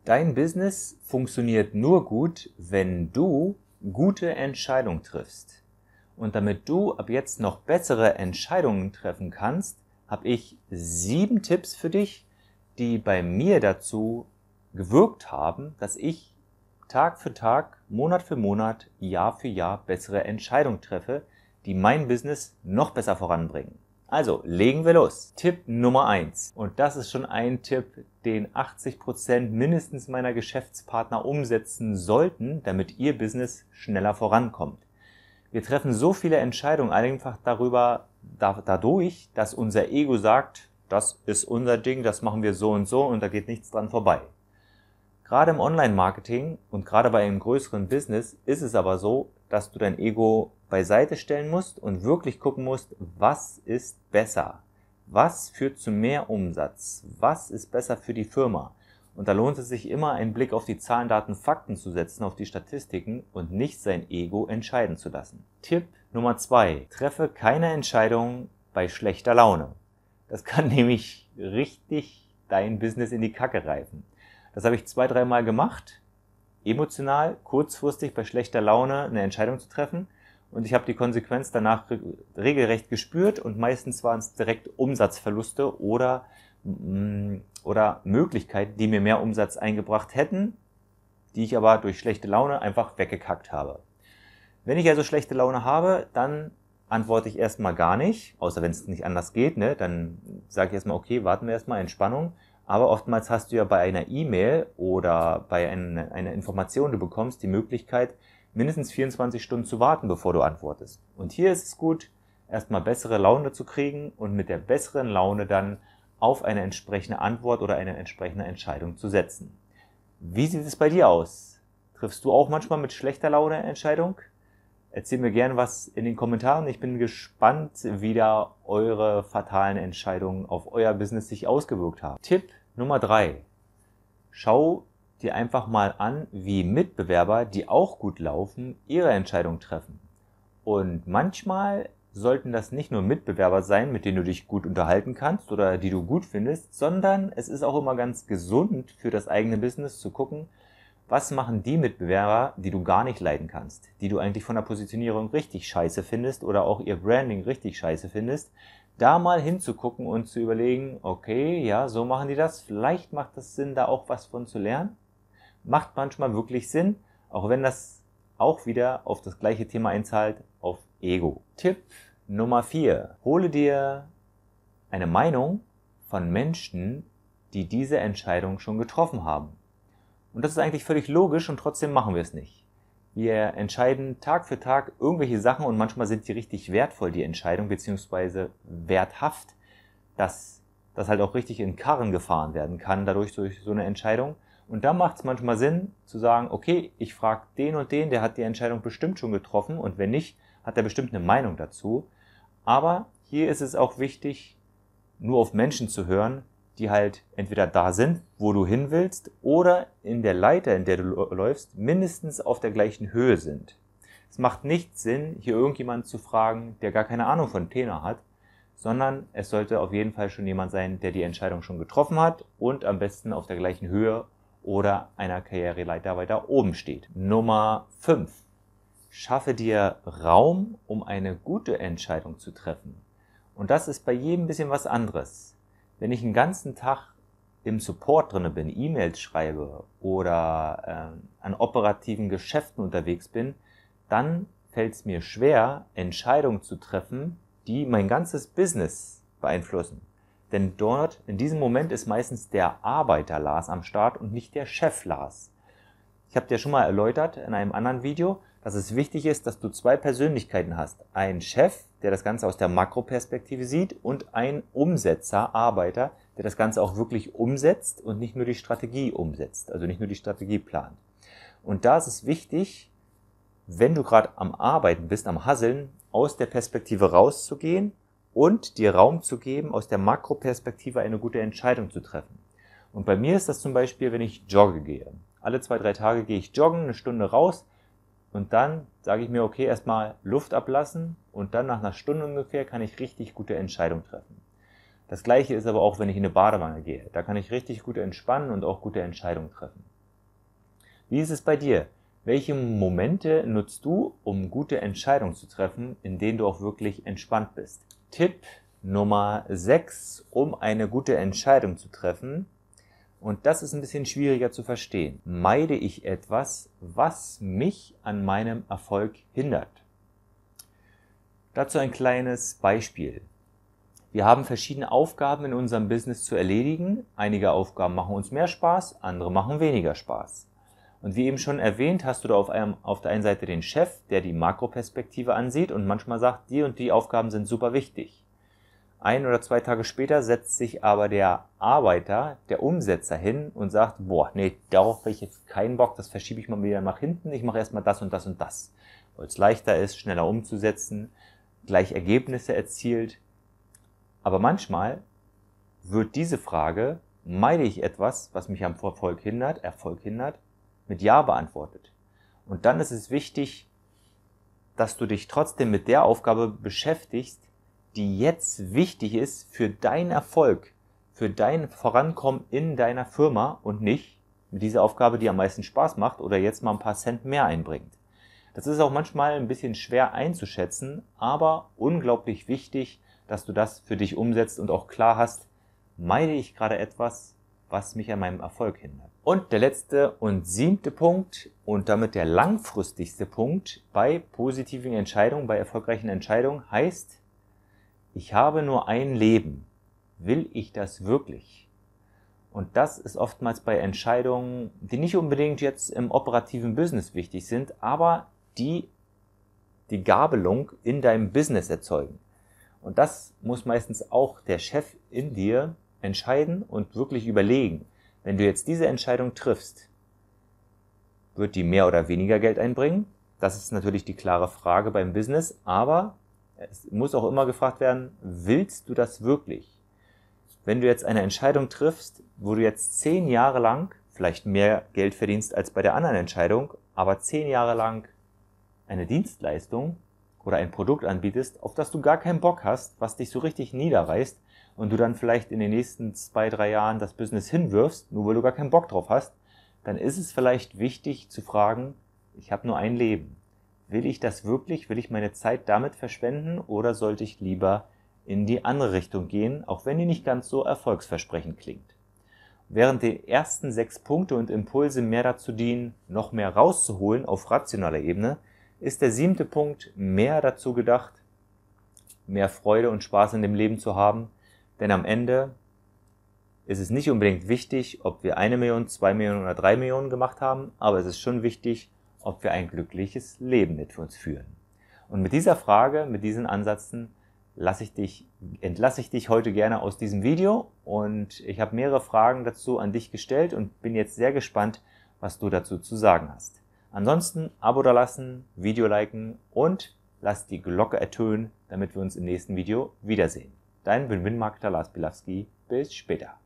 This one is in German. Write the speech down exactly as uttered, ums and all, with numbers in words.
Dein Business funktioniert nur gut, wenn du gute Entscheidungen triffst. Und damit du ab jetzt noch bessere Entscheidungen treffen kannst, habe ich sieben Tipps für dich, die bei mir dazu gewirkt haben, dass ich Tag für Tag, Monat für Monat, Jahr für Jahr bessere Entscheidungen treffe, die mein Business noch besser voranbringen. Also, legen wir los. Tipp Nummer eins. Und das ist schon ein Tipp, den achtzig Prozent mindestens meiner Geschäftspartner umsetzen sollten, damit ihr Business schneller vorankommt. Wir treffen so viele Entscheidungen einfach darüber, da, dadurch, dass unser Ego sagt, das ist unser Ding, das machen wir so und so und da geht nichts dran vorbei. Gerade im Online-Marketing und gerade bei einem größeren Business ist es aber so, dass du dein Ego beiseite stellen musst und wirklich gucken musst, was ist besser? Was führt zu mehr Umsatz? Was ist besser für die Firma? Und da lohnt es sich immer, einen Blick auf die Zahlen, Daten, Fakten zu setzen, auf die Statistiken und nicht sein Ego entscheiden zu lassen. Tipp Nummer zwei. Treffe keine Entscheidung bei schlechter Laune. Das kann nämlich richtig dein Business in die Kacke reißen. Das habe ich zwei, dreimal gemacht, emotional, kurzfristig bei schlechter Laune eine Entscheidung zu treffen. Und ich habe die Konsequenz danach regelrecht gespürt und meistens waren es direkt Umsatzverluste oder, oder Möglichkeiten, die mir mehr Umsatz eingebracht hätten, die ich aber durch schlechte Laune einfach weggekackt habe. Wenn ich also schlechte Laune habe, dann antworte ich erstmal gar nicht, außer wenn es nicht anders geht, ne? Dann sage ich erstmal, okay, warten wir erstmal, Entspannung. Aber oftmals hast du ja bei einer E-Mail oder bei einer, einer Information, die du bekommst, die Möglichkeit, mindestens vierundzwanzig Stunden zu warten, bevor du antwortest. Und hier ist es gut, erstmal bessere Laune zu kriegen und mit der besseren Laune dann auf eine entsprechende Antwort oder eine entsprechende Entscheidung zu setzen. Wie sieht es bei dir aus? Triffst du auch manchmal mit schlechter Laune eine Entscheidung? Erzähl mir gerne was in den Kommentaren. Ich bin gespannt, wie da eure fatalen Entscheidungen auf euer Business sich ausgewirkt haben. Tipp Nummer drei. Schau dir einfach mal an, wie Mitbewerber, die auch gut laufen, ihre Entscheidung treffen. Und manchmal sollten das nicht nur Mitbewerber sein, mit denen du dich gut unterhalten kannst oder die du gut findest, sondern es ist auch immer ganz gesund für das eigene Business zu gucken, was machen die Mitbewerber, die du gar nicht leiden kannst, die du eigentlich von der Positionierung richtig scheiße findest oder auch ihr Branding richtig scheiße findest, da mal hinzugucken und zu überlegen, okay, ja, so machen die das, vielleicht macht es Sinn, da auch was von zu lernen. Macht manchmal wirklich Sinn, auch wenn das auch wieder auf das gleiche Thema einzahlt, auf Ego. Tipp Nummer vier. Hole dir eine Meinung von Menschen, die diese Entscheidung schon getroffen haben. Und das ist eigentlich völlig logisch und trotzdem machen wir es nicht. Wir entscheiden Tag für Tag irgendwelche Sachen und manchmal sind die richtig wertvoll, die Entscheidung, beziehungsweise werthaft, dass das halt auch richtig in Karren gefahren werden kann, dadurch durch so eine Entscheidung. Und da macht es manchmal Sinn zu sagen, okay, ich frage den und den, der hat die Entscheidung bestimmt schon getroffen und wenn nicht, hat er bestimmt eine Meinung dazu. Aber hier ist es auch wichtig, nur auf Menschen zu hören, die halt entweder da sind, wo du hin willst, oder in der Leiter, in der du läufst, mindestens auf der gleichen Höhe sind. Es macht nicht Sinn, hier irgendjemanden zu fragen, der gar keine Ahnung von Thema hat, sondern es sollte auf jeden Fall schon jemand sein, der die Entscheidung schon getroffen hat und am besten auf der gleichen Höhe oder einer Karriereleiter weiter oben steht. Nummer fünf. Schaffe dir Raum, um eine gute Entscheidung zu treffen. Und das ist bei jedem ein bisschen was anderes. Wenn ich einen ganzen Tag im Support drin bin, E-Mails schreibe oder äh, an operativen Geschäften unterwegs bin, dann fällt es mir schwer, Entscheidungen zu treffen, die mein ganzes Business beeinflussen. Denn dort, in diesem Moment, ist meistens der Arbeiter Lars am Start und nicht der Chef Lars. Ich habe dir schon mal erläutert in einem anderen Video, dass es wichtig ist, dass du zwei Persönlichkeiten hast. Einen Chef, der das Ganze aus der Makroperspektive sieht, und einen Umsetzer, Arbeiter, der das Ganze auch wirklich umsetzt und nicht nur die Strategie umsetzt, also nicht nur die Strategie plant. Und da ist es wichtig, wenn du gerade am Arbeiten bist, am Hasseln, aus der Perspektive rauszugehen und dir Raum zu geben, aus der Makroperspektive eine gute Entscheidung zu treffen. Und bei mir ist das zum Beispiel, wenn ich jogge gehe. Alle zwei, drei Tage gehe ich joggen, eine Stunde raus und dann sage ich mir, okay, erstmal Luft ablassen und dann nach einer Stunde ungefähr kann ich richtig gute Entscheidungen treffen. Das gleiche ist aber auch, wenn ich in eine Badewanne gehe. Da kann ich richtig gut entspannen und auch gute Entscheidungen treffen. Wie ist es bei dir? Welche Momente nutzt du, um gute Entscheidungen zu treffen, in denen du auch wirklich entspannt bist? Tipp Nummer sechs, um eine gute Entscheidung zu treffen. Und das ist ein bisschen schwieriger zu verstehen. Meide ich etwas, was mich an meinem Erfolg hindert? Dazu ein kleines Beispiel. Wir haben verschiedene Aufgaben in unserem Business zu erledigen. Einige Aufgaben machen uns mehr Spaß, andere machen weniger Spaß. Und wie eben schon erwähnt, hast du da auf, einem, auf der einen Seite den Chef, der die Makroperspektive ansieht und manchmal sagt, die und die Aufgaben sind super wichtig. Ein oder zwei Tage später setzt sich aber der Arbeiter, der Umsetzer hin und sagt, boah, nee, darauf habe ich jetzt keinen Bock, das verschiebe ich mal wieder nach hinten, ich mache erstmal das und das und das. Weil es leichter ist, schneller umzusetzen, gleich Ergebnisse erzielt. Aber manchmal wird diese Frage, meide ich etwas, was mich am Erfolg hindert, Erfolg hindert, mit Ja beantwortet. Und dann ist es wichtig, dass du dich trotzdem mit der Aufgabe beschäftigst, die jetzt wichtig ist für deinen Erfolg, für dein Vorankommen in deiner Firma und nicht mit dieser Aufgabe, die am meisten Spaß macht oder jetzt mal ein paar Cent mehr einbringt. Das ist auch manchmal ein bisschen schwer einzuschätzen, aber unglaublich wichtig, dass du das für dich umsetzt und auch klar hast, meide ich gerade etwas, was mich an meinem Erfolg hindert. Und der letzte und siebte Punkt und damit der langfristigste Punkt bei positiven Entscheidungen, bei erfolgreichen Entscheidungen heißt, ich habe nur ein Leben. Will ich das wirklich? Und das ist oftmals bei Entscheidungen, die nicht unbedingt jetzt im operativen Business wichtig sind, aber die die Gabelung in deinem Business erzeugen. Und das muss meistens auch der Chef in dir entscheiden und wirklich überlegen. Wenn du jetzt diese Entscheidung triffst, wird die mehr oder weniger Geld einbringen? Das ist natürlich die klare Frage beim Business, aber es muss auch immer gefragt werden, willst du das wirklich? Wenn du jetzt eine Entscheidung triffst, wo du jetzt zehn Jahre lang vielleicht mehr Geld verdienst als bei der anderen Entscheidung, aber zehn Jahre lang eine Dienstleistung oder ein Produkt anbietest, auf das du gar keinen Bock hast, was dich so richtig niederreißt und du dann vielleicht in den nächsten zwei, drei Jahren das Business hinwirfst, nur weil du gar keinen Bock drauf hast, dann ist es vielleicht wichtig zu fragen, ich habe nur ein Leben. Will ich das wirklich? Will ich meine Zeit damit verschwenden oder sollte ich lieber in die andere Richtung gehen, auch wenn die nicht ganz so erfolgsversprechend klingt? Während die ersten sechs Punkte und Impulse mehr dazu dienen, noch mehr rauszuholen auf rationaler Ebene, ist der siebte Punkt mehr dazu gedacht, mehr Freude und Spaß in dem Leben zu haben, denn am Ende ist es nicht unbedingt wichtig, ob wir eine Million, zwei Millionen oder drei Millionen gemacht haben, aber es ist schon wichtig, ob wir ein glückliches Leben mit uns führen. Und mit dieser Frage, mit diesen Ansätzen lasse ich dich, entlasse ich dich heute gerne aus diesem Video und ich habe mehrere Fragen dazu an dich gestellt und bin jetzt sehr gespannt, was du dazu zu sagen hast. Ansonsten Abo da lassen, Video liken und lass die Glocke ertönen, damit wir uns im nächsten Video wiedersehen. Dein Win-Win-Marketer Lars Bilawski. Bis später.